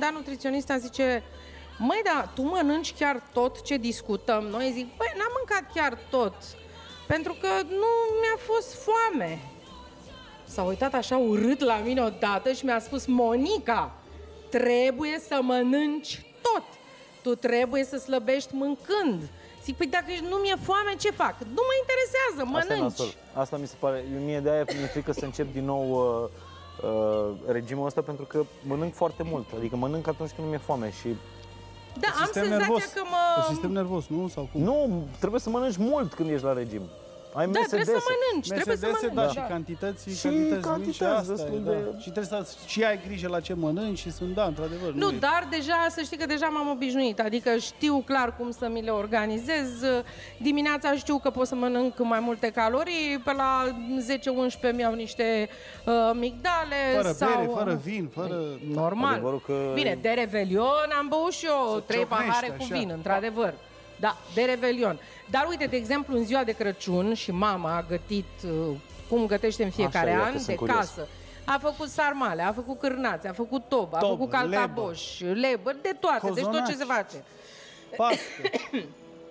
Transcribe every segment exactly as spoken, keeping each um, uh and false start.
dat nutriționista, zice, măi, da, tu mănânci chiar tot ce discutăm? Noi zic, băi, n-am mâncat chiar tot, pentru că nu mi-a fost foame. S-a uitat așa urât la mine odată și mi-a spus, Monica, trebuie să mănânci tot. Tu trebuie să slăbești mâncând. Zic, păi dacă nu mi-e foame, ce fac? Nu mă interesează, mănânci. Asta, Asta mi se pare, mie de aia mi-e frică să încep din nou uh, uh, regimul ăsta, pentru că mănânc foarte mult. Adică mănânc atunci când nu mi-e foame și... Da, am senzația nervos. că mă... Sistem nervos, nu? Sau cum? Nu, trebuie să mănânci mult când ești la regim. Ai da, trebuie să mănânci, trebuie să mănânci. Da, Da. și cantități, Și cantități, cantități mici, asta destul e, de... da. Și trebuie să și ai grijă la ce mănânci și sunt, da, într-adevăr. Nu, e. dar deja, să știi că deja m-am obișnuit, adică știu clar cum să mi le organizez. Dimineața știu că pot să mănânc mai multe calorii, pe la zece unsprezece mi-au niște uh, migdale. Fără sau... bere, fără vin, fără... Normal. Că... Bine, de Revelion am băut și eu trei pahare cu așa. vin, într-adevăr. Da, de Revelion. Dar uite, de exemplu, în ziua de Crăciun și mama a gătit uh, cum gătește în fiecare Așa, an, de curios. casă. A făcut sarmale, a făcut cârnați, a făcut tobă, a Tobă, făcut caltaboș, lebăr, de toate, cozonaci, deci tot ce se face. Paste.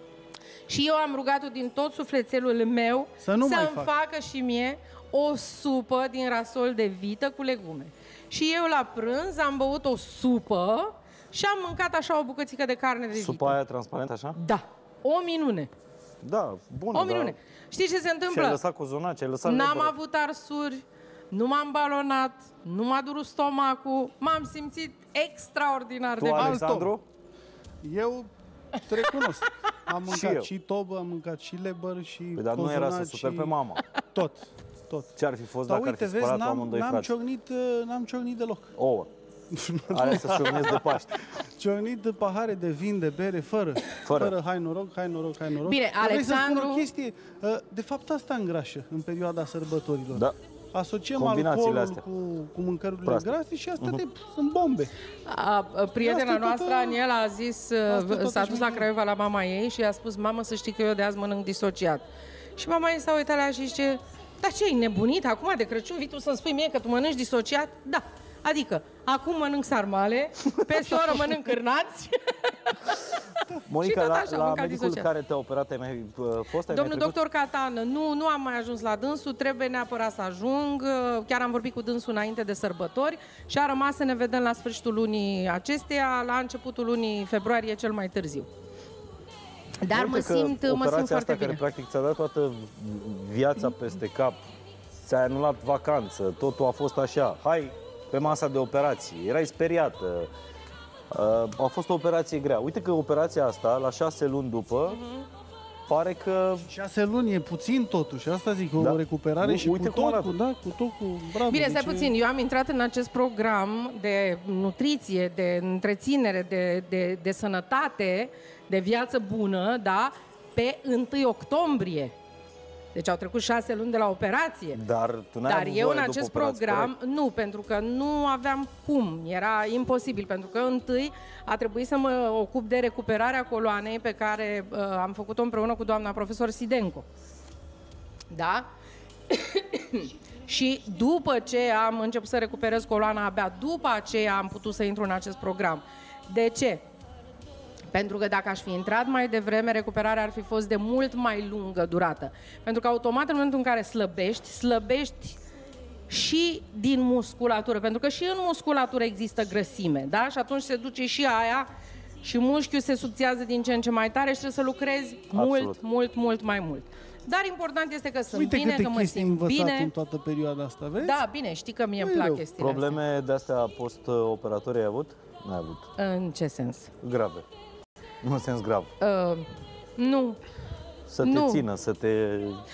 Și eu am rugat-o din tot sufletelul meu Să nu mai să-mi fac. facă și mie o supă din rasol de vită cu legume. Și eu la prânz am băut o supă și am mâncat așa o bucățică de carne de vită. Supa aia transparentă, așa? Da, o minune. Da, bună, O minune. Da. Știi ce se Și ai întâmplă? lăsat cozonaci, ai lăsat N-am lebăr. avut arsuri, nu m-am balonat, nu m-a durut stomacul, m-am simțit extraordinar Tu, de bine. Alexandru? Eu te recunosc. Am Și mâncat eu. și tobă, am mâncat și lebăr și Păi, dar nu era să super pe mama. Tot, tot. Ce ar fi fost Dar dacă uite, ar fi vezi, spălat n-am, amândoi n-am frați? ciocnit, uh, n-am ciocnit deloc. Ouă. Alea să ciocnesc de Paște. Ciocnit de pahare de vin, de bere, fără. Fără. Fără, hai noroc, hai noroc, hai noroc. Bine, Dar vrei să spun Alexandru- o chestie? Uh, De fapt, asta îngrașă în perioada sărbătorilor. Da. Asociem Combinațiile alcoolul astea. cu, cu mâncărurile Proaste. grase și astea de, sunt bombe. A, a, prietena Asta e noastră, toată- Aniela, a zis, Asta e toată s-a dus la șmecheria. Craiova la mama ei și i-a spus, mamă, să știi că eu de azi mănânc disociat. Și mama ei s-a uitat la ea și zice, dar ce, ai nebunit? Acum de Crăciun vii tu să-mi spui mie că tu mănânci disociat? Da. Adică, acum mănânc sarmale, peste o oră mănânc cârnați. Monica, tot la, așa, la mâncat medicul disociat. care te-a operat, ai mai uh, fost? Ai Domnul mai trecut? doctor Catană, nu, nu am mai ajuns la dânsul, trebuie neapărat să ajung. Chiar am vorbit cu dânsul înainte de sărbători și a rămas să ne vedem la sfârșitul lunii acesteia, la începutul lunii februarie cel mai târziu. Dar Uite mă că simt, mă simt operația foarte asta bine. care practic ți-a dat toată viața peste cap, ți-a anulat vacanță, totul a fost așa, hai pe masa de operații, erai speriată, uh, a fost o operație grea. Uite că operația asta, la șase luni după, pare că... Șase luni e puțin totuși, asta zic, o Da. recuperare U- și uite cu cum tot, arată. cu, da, cu tot, cu bravo. Bine, deci stai e- puțin, eu am intrat în acest program de nutriție, de întreținere, de, de, de sănătate, de viață bună, da, pe întâi octombrie. Deci au trecut șase luni de la operație. Dar tu n-ai Dar avut eu voie în după acest operație, program, corect? nu, pentru că nu aveam cum, era imposibil, pentru că întâi a trebuit să mă ocup de recuperarea coloanei pe care uh, am făcut-o împreună cu doamna profesor Sidenco. Da? Și după ce am început să recuperez coloana, abia după aceea am putut să intru în acest program. De ce? Pentru că dacă aș fi intrat mai devreme, recuperarea ar fi fost de mult mai lungă durată. Pentru că automat în momentul în care slăbești, slăbești și din musculatură. Pentru că și în musculatură există grăsime, da? Și atunci se duce și aia și mușchiul se subțiază din ce în ce mai tare și trebuie să lucrezi mult, Absolut. mult, mult mai mult. Dar important este că sunt Uite bine, câte că mă chestii ai simt învățat bine. în toată perioada asta, vezi? Da, bine, știi că mie îmi Nu e plac rău. chestiile astea. Probleme de-astea post-operatorii ai avut? N-ai avut. În ce sens? Grave. Nu în sens grav. Uh, nu. Să te Nu. țină, să te...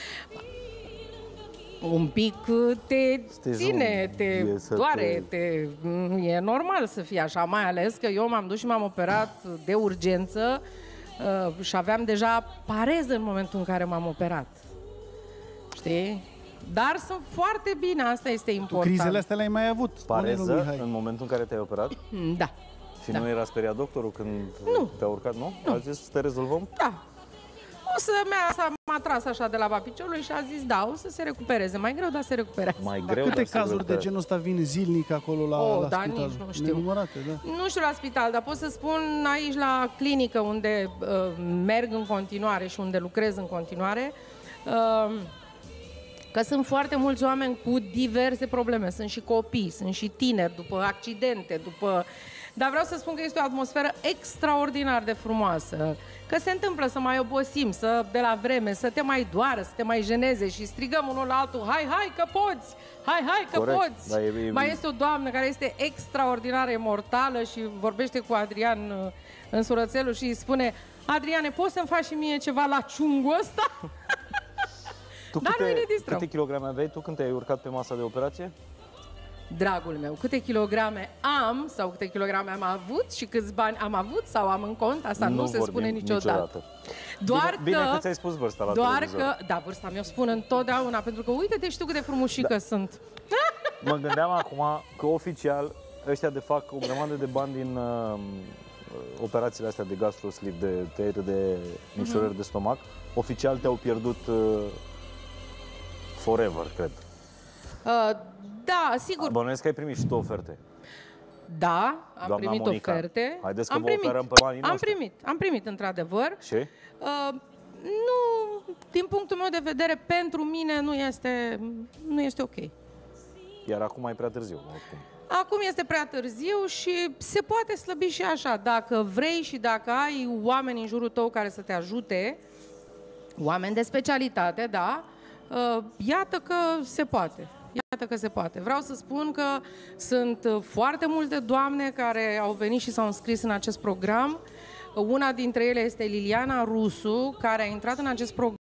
Un pic te Stai ține, să- te e să doare, te... e normal să fie așa, mai ales că eu m-am dus și m-am operat de urgență uh, și aveam deja pareză în momentul în care m-am operat. Știi? Dar sunt foarte bine, asta este Tu important. crizele astea le-ai mai avut, spune lui Pareză Mihai. în momentul în care te-ai operat? Da. Și Da. nu era speriat doctorul când Nu. te-a urcat, nu? A zis să te rezolvăm? Da. să mea, m-a tras așa de la papiciolul și a zis, da, o să se recupereze. Mai greu, dar se recuperează. Mai Dar greu, câte dar se cazuri de recuperează. genul ăsta vin zilnic acolo la, Oh, la da, spital? nici nu știu. Nenumărate, da. Nu știu la spital, dar pot să spun aici la clinică unde uh, merg în continuare și unde lucrez în continuare, uh, că sunt foarte mulți oameni cu diverse probleme. Sunt și copii, sunt și tineri, după accidente, după... Dar vreau să spun că este o atmosferă extraordinar de frumoasă. Că se întâmplă să mai obosim, să de la vreme, să te mai doară, să te mai jeneze și strigăm unul la altul, hai, hai că poți, hai, hai că Corect, poți. dar e- e- Mai este o doamnă care este extraordinar imortală și vorbește cu Adrian uh, în surățelul și îi spune, Adriane, poți să-mi faci și mie ceva la ciungul ăsta? Tu Dar noi ne distrăm. câte kilograme aveai tu când te-ai urcat pe masa de operație? Dragul meu, câte kilograme am sau câte kilograme am avut și câți bani am avut sau am în cont, asta nu, se vorbim spune niciodată. Doar Bine, că, bine că ți-ai spus vârsta la doar televizor. că, da, vârsta mi-o spun întotdeauna, pentru că uite-te, știu cât de frumușică da. sunt. Mă gândeam acum că oficial ăștia de fac o grămadă de bani din uh, operațiile astea de gastrosleeve, de tăiere de micșorări mm-hmm. de stomac. Oficial te-au pierdut uh, forever, cred. Uh, da, sigur. Bănuiesc că ai primit și tu oferte. Da, am Doamna primit Monica, oferte. haideți că am vă primit. operăm pe banii Am noștri. primit, am primit într-adevăr. Și? Uh, nu, din punctul meu de vedere, pentru mine nu este, nu este ok. Iar acum e prea târziu, oricum. Acum este prea târziu și se poate slăbi și așa. Dacă vrei și dacă ai oameni în jurul tău care să te ajute, oameni de specialitate, da, uh, iată că se poate. Iată că se poate. Vreau să spun că sunt foarte multe doamne care au venit și s-au înscris în acest program. Una dintre ele este Liliana Rusu, care a intrat în acest program